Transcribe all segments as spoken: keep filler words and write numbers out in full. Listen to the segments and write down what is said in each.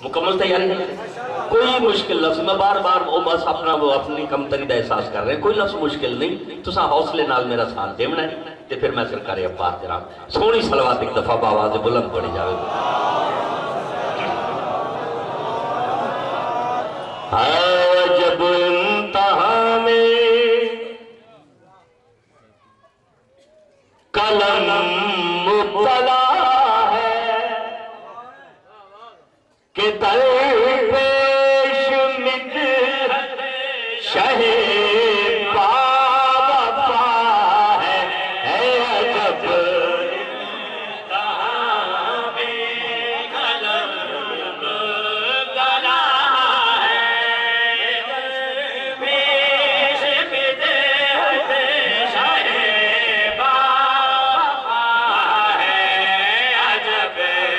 مکمل تیاری ہے، کوئی مشکل لفظ میں بار بار وہ بس اپنا وہ اپنی کمتری دا احساس کر رہے ہیں، کوئی لفظ مشکل نہیں، تو ساں حوصلے نال میرا ساتھ دیمنا ہے تے پھر میں سرکار عباس جناب سونی صلوات ایک دفعہ باواز بلند پڑی جاوے جب انتہا میں قلم مبتلا ہے کہ در پیش مدحت شہ باوفا ہے، اے عجب انتہا میں قلم مبتلا ہے، در پیش مدحت شہ باوفا ہے، عجب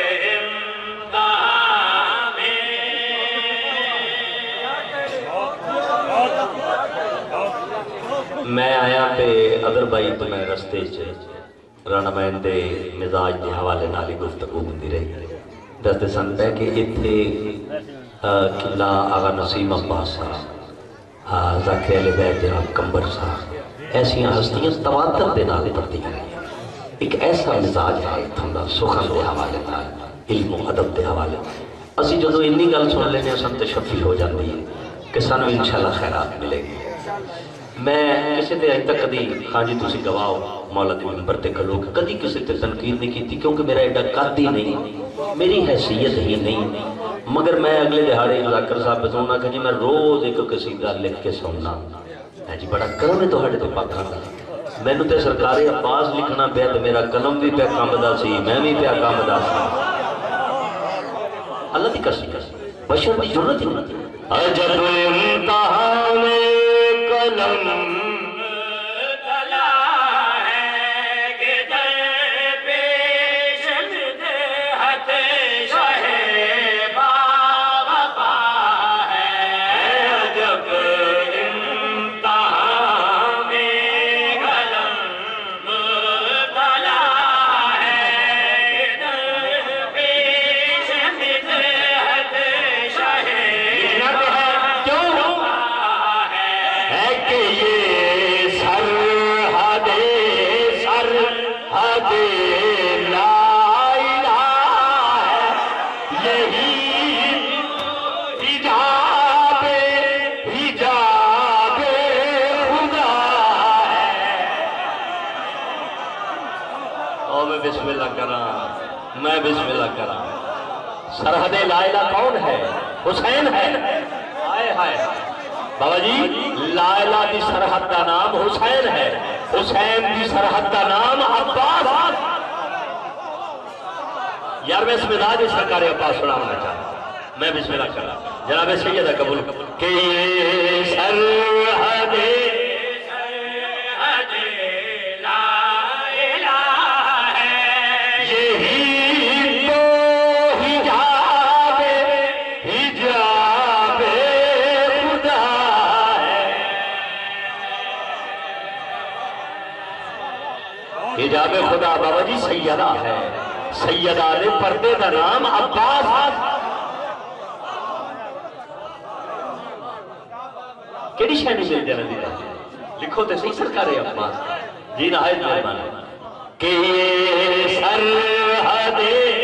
میں آیا پہ ادر بائی تو میں رستے چھ رانمین دے مزاج دے حوالے نالی گفتگو ہوندی رہی دستے سن پہ کہ اتھے قلعہ آغا نسیم عباس صاحب ذاکر علی بیت جناب کمبر صاحب ایسی ہستیاں تواتر دے نالی تبدیل رہی ایک ایسا مزاج ہے تھوڑا سخن دے حوالے نال علم و ادب دے حوالے اسی جو انی گل سن لینے سن تشفی ہو جاندی ہے کہ سانو انشاءاللہ خیرات ملے گی۔ میں کسی تے آج تک کدی خان جی تسی گواہو مولا دی منبر تے کھلو کدی کسی تے تنقید نہیں کی تھی کیونکہ میرا ایڈا قد ہی نہیں، میری حیثیت ہی نہیں، مگر میں اگلے دہاڑے ذاکر صاحب بتاؤں کہ جی میں روز ایک قصیدہ لکھ کے سننا ہے جی بڑا کرم ہے تو ہٹے تے پاکاں دا میں نے تے سرکار عباس لکھنا پیا تے میرا قلم بھی پیا کامدہ سی میں بھی پیا کامدہ سی اللہ دی کرسی کرسی بشر دی ضرورت ہی نہیں عجب انتہا میں قلم مبتلا ہے کہ در پیش مدحت شہ باوفا ہے، عجب انتہا میں قلم مبتلا ہے کہ در پیش مدحت شہ کہ یہ سرحد سرحد لا الہ ہے، یہی حجاب حجاب خدا ہے۔ او میں بسم اللہ کراں میں بسم اللہ کراں سرحد لا الہ کون ہے؟ حسین ہے، ہائے ہائے بابا جی لا الہ دی سرحد دا نام حسین ہے، حسین دی سرحد دا نام عباس۔ یار میں اس مزاج سرکار عباس سنانا چاہتا میں بسم اللہ کر رہا جناب سیدہ قبول کہ یہ سرحد سرحد لا الہ ہے، یہی تو حجاب حجاب حجاب خدا بابا جی سیدہ ہے، سیدہ نے پردے دا نام عباس کیڑی شے نہیں مل جانا دیتا لکھو تے صحیح سرکار عباس جی نہایت مہربان ہے کہ یہ سرحد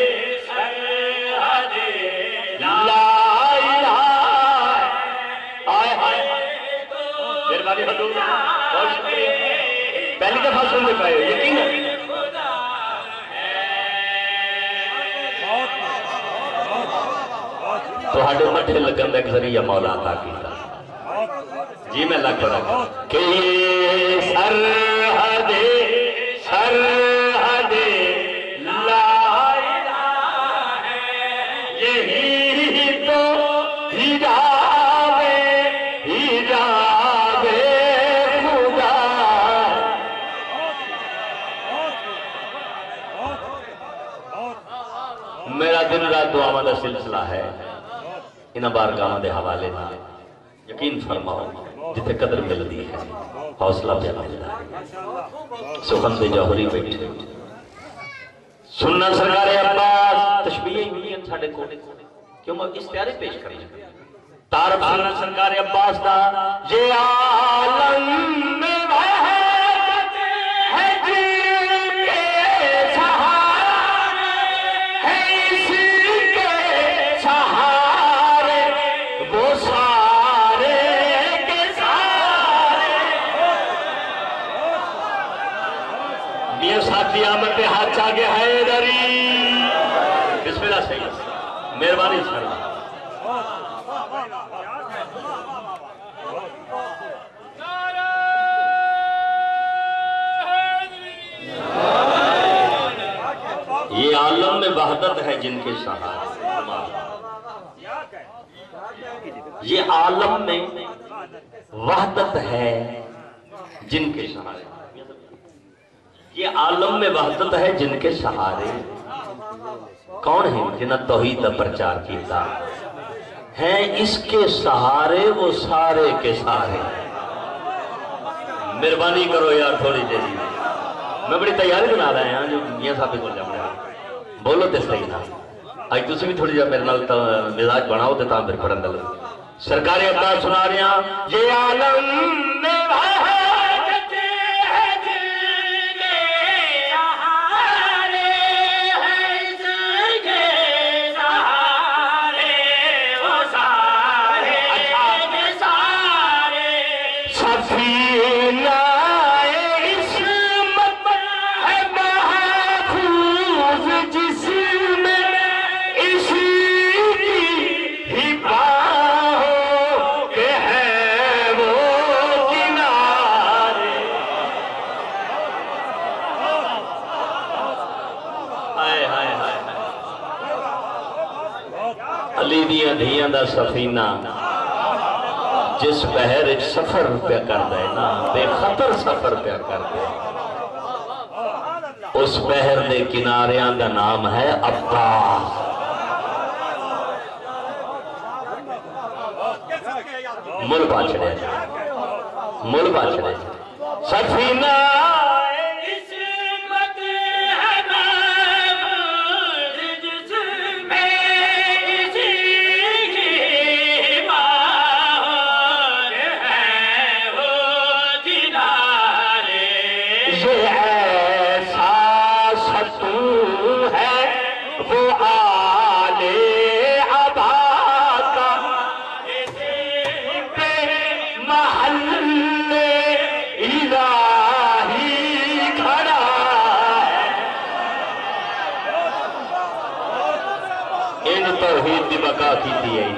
سرحد لا الہ آئے آئے مہربانی حضور بہت شکریہ پہلی دفعہ سن دے پائے یقین ہے تو ہاڑے مٹھے لگن ایک ذریعہ مولا عطا کیتا جی میں لگ رہا کہ یہ سرحد سرحد لا الہ ہے، یہی تو حجاب حجاب خدا میرا دن رات دعا دا سلسلہ ہے انہاں بارگاہاں دے حوالے نال یقین فرماؤ جتے قدر ملدی ہے حوصلہ پیدا ملتا ہے سخن دے جوہری بیٹھے سننا سرکار عباس تشبیہ ہی ملی ہیں ساڑھے کو کیوں اشتہاری پیش کرنا تعارف سننا سرکار عباس دا یہ عالم میں وحدت ہے جن کے سہارے ہے اسی کے سہارے وہ سارے کے سارے میاں ساتھی آمد پہ ہاتھ چاگے حیدری بسم اللہ سید مہربانی سر یہ عالم میں وحدت ہے جن کے سہارے یہ عالم میں وحدت ہے جن کے سہارے یہ عالم میں وحدت ہے جن کے سہارے کون ہیں جنہاں توحید کا پرچار کیتا ہیں اس کے سہارے وہ سارے کے سارے مہربانی کرو یار تھوڑی دیر میں بڑی تیاری بنا رہا ہیں جو میاں صاحب کو جانا ہے بولو تے صحیح نہ آج تسی بھی تھوڑی جا میرے نال مزاج بناؤ تے تاں پھر پڑھن دل سرکار عباس سنا رہے ہیں یہ عالم میں وحدت ہے جن کے سہارے ہے اس کے سہارے وہ سارے کے سارے سفینہ علی دیاں دھیاں دا سفینہ جس بحر سفر پہ کر دے نا بے خطر سفر پہ کر دے اس بحر دے کناریاں دا نام ہے عباس مل باچڑے مل باچڑے سفینہ توحید دی بقا کی تھی ہے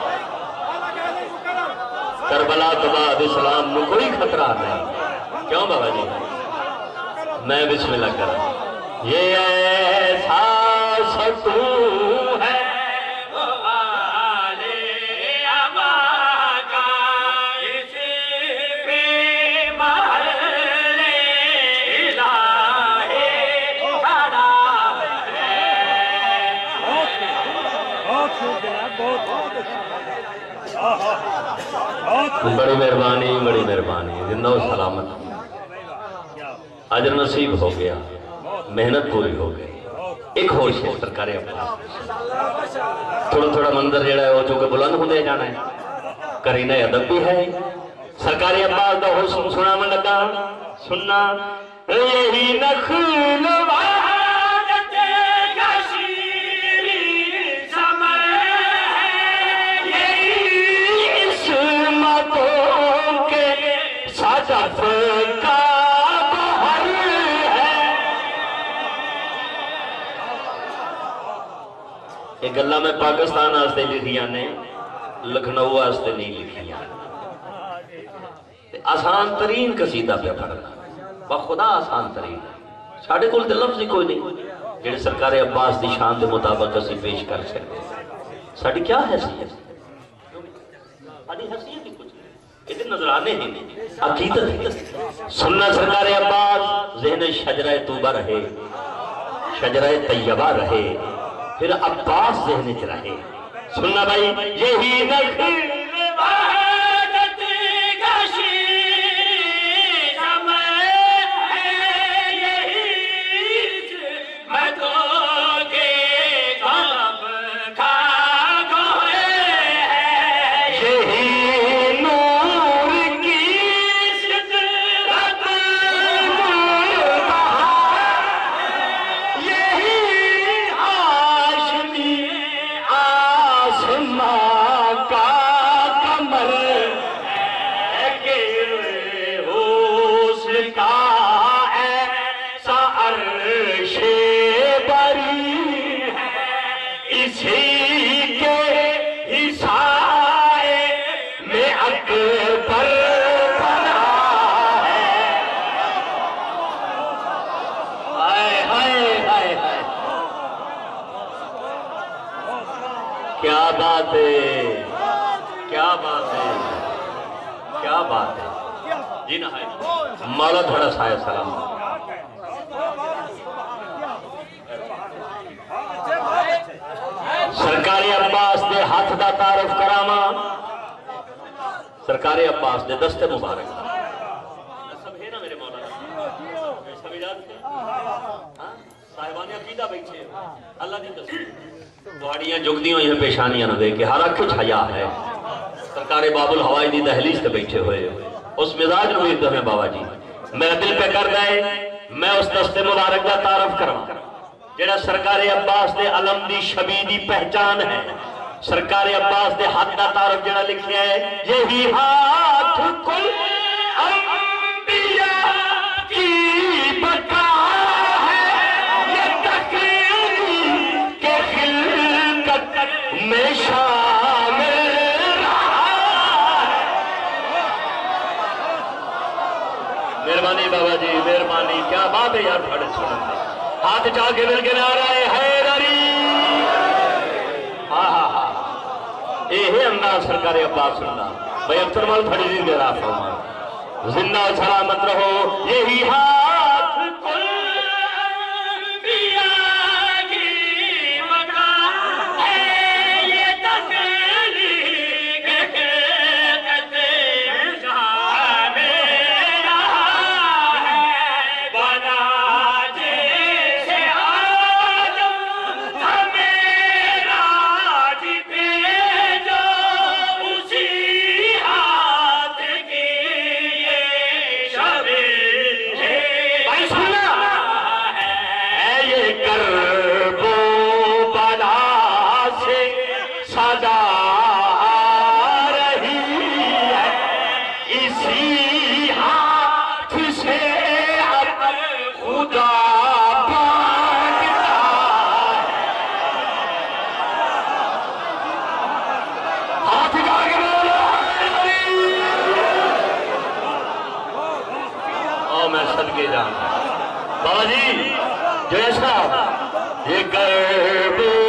کربلا تو بعد اسلام میں کوئی خطرہ نہیں کیوں بابا جی میں بسم اللہ کر رہا ہوں یہ ایسا ستون ہے وہ آل عبا کا اس پہ محل الہی کھڑا بڑی مہربانی بڑی مہربانی زندہ و سلامت اجر نصیب ہو گیا محنت پوری ہو گئی ایک ہوش ہے سرکار عباس تھوڑا تھوڑا منظر جڑا ہے وہ چونکہ بلند ہوندے جانا ہے کرینہ ادب بھی ہے سرکار عباس دا حسن سنا من لگا سننا یہی نخل وحدت کا شیریں ثمر ہے یہی عصمتوں کے صدف کا بحر ہے ایک اللہ میں پاکستان آستے لکھیاں نے لکھنؤ آستے نہیں لکھیاں آسان ترین قصیدہ پہ پڑھنا بخدا آسان ترین ساڑھے کل دل لفظ ہی کوئی نہیں جیڑے سرکار عباس دی شان دے مطابق اسی پیش کر سکتے ساڑھی کیا حیثیت ساڑھی حیثیت ہی کچھ ادھر نظرانے ہیں عقیدت ہے سننا سرکار عباس ذہن شجرہ طوبہ رہے شجرہ طیبہ رہے پھر عباس ذہن چ رہے سننا بھائی یہی نخل وحدت کا شیریں ثمر ہے یہی عصمتوں کے صدف کا اسی کے ہی سائے میں اکبر بنا ہے۔ ہائے ہائے ہائے ہائے، کیا بات ہے، کیا بات ہے، کیا بات ہے جی نہ ہے مولا تھوڑا سایہ سلام۔ سرکاری عباس دے ہاتھ دا تعارف کراما، سرکاری عباس دے دست مبارک سب ہے نا میرے مولا، سب اجازت ہے صاحبانی عقیدہ بیٹھے اللہ دی تصویر بڑیاں جگدیوں یہ پیشانیاں نہ دے کہ ہر اکھ چھیا ہے۔ سرکار باب الہوائی دی دہلیز تے بیٹھے ہوئے اس مزاج نو ارد میں بابا جی میرا دل پہ کر دائے میں اس دست مبارک دا تعارف کروں جیڑا سرکار عباس دے علم دی شبی دی پہچان ہے۔ سرکار عباس دے ہاتھ دا تعارف جیڑا لکھیا ہے، یہی ہاتھ کل انبیاء کی بقا ہے، یہ تقریری کے خلقت میں شامل رہا ہے۔ مہربانی بابا جی، مہربانی، کیا بات ہے یار بڑے سنن دے ہاتھ چاہ کے مل کے نعرہ حیدری، ہاں ہاں ہاں اے ہے انداز سرکار عباس اللہ بھائی اکثر مال پھڑی زندے راہ فرمان زندہ و سلامت رہو۔ یہی ہاتھ کل انبیاء کی بقا ہے، یہ تخلیق خلقت میں شامل رہا ہے، بنا جیسے آدم ہمیراج پہ جو اسی ہاتھ کی یہ شبیہ ہے۔ بھائی سننا ہے یہ کرب و بلا سے صدا رہی ہے، اسی ہاتھ سے اب خدا مانگتا ہے۔ ہاتھ اٹھا کے بولو حیدری، او میں صدقے جان بابا جی جو ایسا یہ کرب